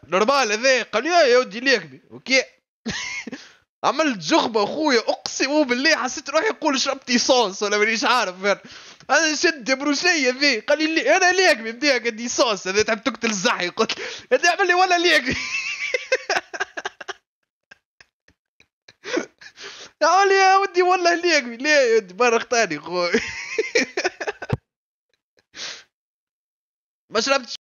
نورمال هذا، قال لي يا ودي ليك اوكي. عملت جغبة اخويا، اقسم بالله حسيت روحي يقول شربتي صوص ولا مانيش عارف. انا شد بروسية ذي، قال لي انا ليك بديها قدي صوص هذا تحب تقتل الزحي. قلت هذا عمل لي ولا ليك. قال لي يا ودي والله ليك ليه يا ودي مرة ثاني خوي. ما شربتش